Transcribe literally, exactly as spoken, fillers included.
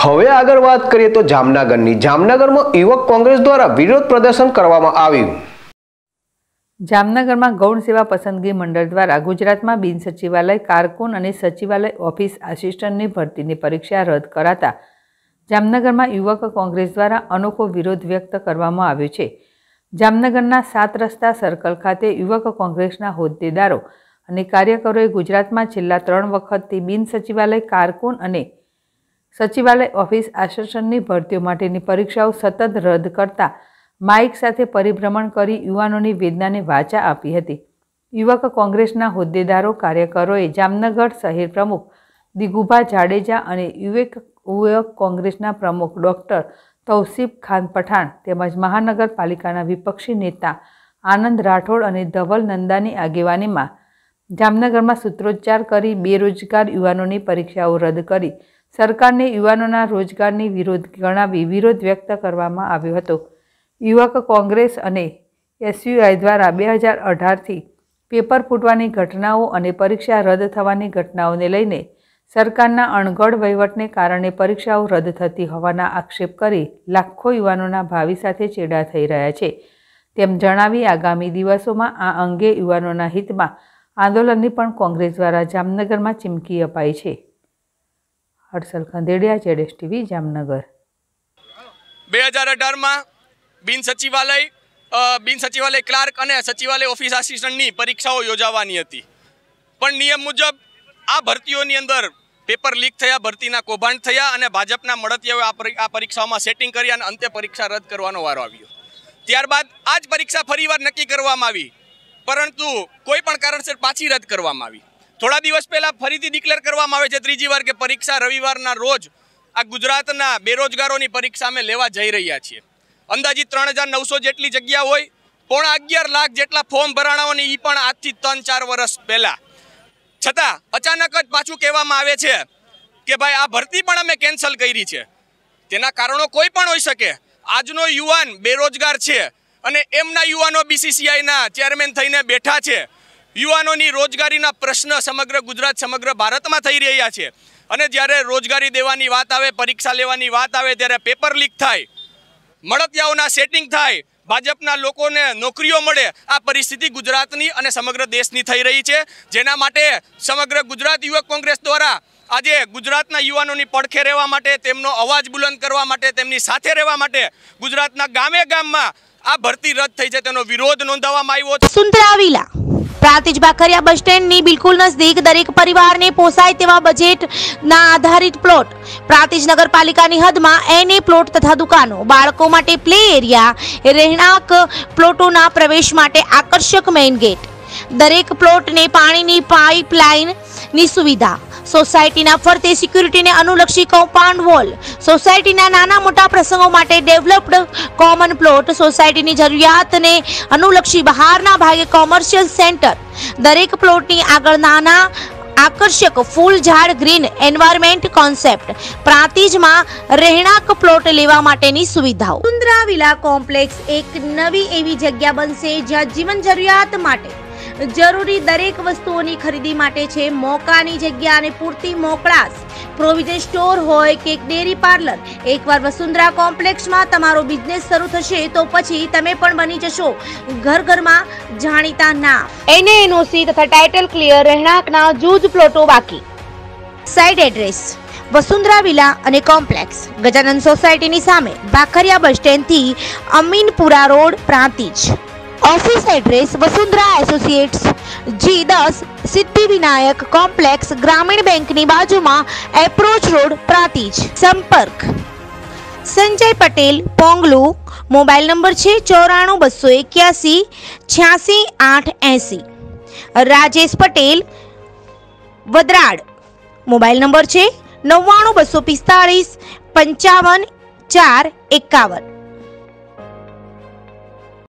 હવે આગળ વાત કરીએ તો જામનગરની જામનગરમાં યુવક કોંગ્રેસ દ્વારા વિરોધ પ્રદર્શન કરવામાં આવ્યું। જામનગરમાં ગૌણ સેવા પસંદગી મંડળ દ્વારા ગુજરાતમાં બિન સચિવાલય કારકુન અને સચિવાલય ઓફિસ આસિસ્ટન્ટની ભરતીની પરીક્ષા રદ કરાતા જામનગરમાં યુવક કોંગ્રેસ દ્વારા અનોખો વિરોધ વ્યક્ત કરવામાં આવ્યો છે। જામનગરના સાત રસ્તા સર્કલ ખાતે યુવક કોંગ્રેસના હોદ્દેદારો અને કાર્યકરોએ ગુજરાતમાં છેલ્લા ત્રણ વખતથી બિન સચિવાલય કારકુન અને સચિવાલય ઓફિસ આસિસ્ટન્ટની ભરતીઓ માટેની પરીક્ષાઓ સતત રદ કરતા માઇક સાથે પરિભ્રમણ કરી યુવાનોની વેદનાને વાચા આપી હતી। યુવક કોંગ્રેસના હોદ્દેદારો કાર્યકરોએ જામનગર શહેર પ્રમુખ દિગુભા જાડેજા અને યુવક યુવક કોંગ્રેસના પ્રમુખ ડૉક્ટર તૌસીફ ખાન પઠાણ તેમજ મહાનગરપાલિકાના વિપક્ષી નેતા આનંદ રાઠોડ અને ધવલ નંદાની આગેવાનીમાં જામનગરમાં સૂત્રોચ્ચાર કરી બેરોજગાર યુવાનોની પરીક્ષાઓ રદ કરી સરકારને યુવાનોના રોજગારની વિરોધ ગણાવી વિરોધ વ્યક્ત કરવામાં આવ્યો હતો। યુવક કોંગ્રેસ અને એસયુઆઈ દ્વારા બે હજાર અઢારથી પેપર ફૂટવાની ઘટનાઓ અને પરીક્ષા રદ થવાની ઘટનાઓને લઈને સરકારના અણઘડ વહીવટને કારણે પરીક્ષાઓ રદ થતી હોવાના આક્ષેપ કરી લાખો યુવાનોના ભાવિ સાથે ચેડા થઈ રહ્યા છે તેમ જણાવી આગામી દિવસોમાં આ અંગે યુવાનોના હિતમાં આંદોલનની પણ કોંગ્રેસ દ્વારા જામનગરમાં ચીમકી અપાઈ છે। હર્ષલ ખંદેડિયા, જેડેશ ટીવી, જામનગર। બે હજાર અઢારમાં બિન સચિવાલય બિન સચિવાલય ક્લાર્ક અને સચિવાલય ઓફિસ આસિસ્ટન્ટની પરીક્ષાઓ યોજાવાની હતી, પણ નિયમ મુજબ આ ભરતીઓની અંદર પેપર લીક થયા, ભરતીના કૌભાંડ થયા અને ભાજપના મળતિયાઓએ આ પરીક્ષાઓમાં સેટિંગ કરી અને અંતે પરીક્ષા રદ કરવાનો વારો આવ્યો। ત્યારબાદ આ જ પરીક્ષા ફરીવાર નક્કી કરવામાં આવી, પરંતુ કોઈ પણ કારણસર પાછી રદ કરવામાં આવી। થોડા દિવસ પહેલાં ફરીથી ડિક્લેર કરવામાં આવે છે ત્રીજી વાર કે પરીક્ષા રવિવારના રોજ આ ગુજરાતના બેરોજગારોની પરીક્ષા અમે લેવા જઈ રહ્યા છીએ। અંદાજિત ત્રણ હજાર નવસો જેટલી જગ્યા હોય, પોણા અગિયાર લાખ જેટલા ફોર્મ ભરાણાઓની એ પણ આજથી ત્રણ ચાર વર્ષ પહેલાં, છતાં અચાનક જ પાછું કહેવામાં આવે છે કે ભાઈ આ ભરતી પણ અમે કેન્સલ કરી છે। તેના કારણો કોઈ પણ હોઈ શકે। આજનો યુવાન બેરોજગાર છે અને એમના યુવાનો બીસીસીઆઈના ચેરમેન થઈને બેઠા છે। યુવાનોની રોજગારીના પ્રશ્ન સમગ્ર ગુજરાત સમગ્ર ભારતમાં થઈ રહ્યા છે અને જ્યારે રોજગારી દેવાની વાત આવે, પરીક્ષા લેવાની વાત આવે ત્યારે પેપર લીક થાય, મળતિયાઓના સેટિંગ થાય, ભાજપના લોકોને નોકરીઓ મળે, આ પરિસ્થિતિ ગુજરાતની અને સમગ્ર દેશની થઈ રહી છે, જેના માટે સમગ્ર ગુજરાત યુવક કોંગ્રેસ દ્વારા આજે ગુજરાતના યુવાનોની પડખે રહેવા માટે, તેમનો અવાજ બુલંદ કરવા માટે, તેમની સાથે રહેવા માટે ગુજરાતના ગામે ગામમાં આ ભરતી રદ થઈ છે તેનો વિરોધ નોંધાવવામાં આવ્યો છે। વસુંધરા વિલા પ્રાંતિજ બાખરિયા બસ સ્ટેન્ડની બિલકુલ નજદીક દરેક પરિવારને પોસાય તેવા બજેટના આધારિત પ્લોટ, પ્રાંતિજ નગરપાલિકાની હદમાં એનએ પ્લોટ તથા દુકાનો, બાળકો માટે પ્લે એરિયા, રહેણાંક પ્લોટોના પ્રવેશ માટે આકર્ષક મેઇન ગેટ, દરેક પ્લોટને પાણીની પાઇપલાઇનની સુવિધા, સોસાયટીના ફરતે સિક્યુરિટીને અનુલક્ષી કમ્પાઉન્ડ વોલ, સોસાયટીના નાના મોટા પ્રસંગો માટે ડેવલપ્ડ કોમન પ્લોટ, સોસાયટીની જરૂરિયાતને અનુલક્ષી બહારના ભાગે કોમર્શિયલ સેન્ટર, દરેક પ્લોટની આગળ નાના આકર્ષક ફૂલ ઝાડ ગ્રીન એન્વાયરમેન્ટ કોન્સેપ્ટ, પ્રાંતિજમાં રહેણાંક પ્લોટ લેવા માટેની સુવિધાઓ। વસુંધરા વિલા કોમ્પ્લેક્સ એક નવી એવી જગ્યા બનશે જ્યાં જીવન જરૂરિયાત માટે જરૂરી દરેક વસ્તુઓની ખરીદી માટે છે મોકાની જગ્યા અને પૂરતી મોકળાશ, પ્રોવિઝન સ્ટોર હોય કે ડેરી પાર્લર। એકવાર વસુંધરા કોમ્પ્લેક્સમાં તમારો બિઝનેસ શરૂ થશે તો પછી તમે પણ બની જશો ઘર ઘરમાં જાણીતા નામ। એને એનઓસી તથા ટાઇટલ ક્લિયર, રહેણાંકના જૂજ પ્લોટો બાકી। સાઇટ એડ્રેસ વસુંધરા વિલા અને કોમ્પ્લેક્સ, ગજાનંદ સોસાયટીની સામે, બાખરિયા બસ સ્ટેન્ડથી Aminpura road, Prantij. Office address Vasundhara associates G दस सिद्धि विनायक कॉम्प्लेक्स, ग्रामीण बैंक ની બાજુમાં, એપ્રોચ રોડ, પ્રાંતિજ। સંપર્ક સંજય પટેલ, પોંગલુ, મોબાઈલ નંબર છે ચોરાણું બસો એક્યાસી છ્યાસી આઠ એસી। રાજેશ પટેલ, વદરાડ, મોબાઈલ નંબર છે નવ્વાણું બસો પિસ્તાળીસ પંચાવન ચાર એકાવન।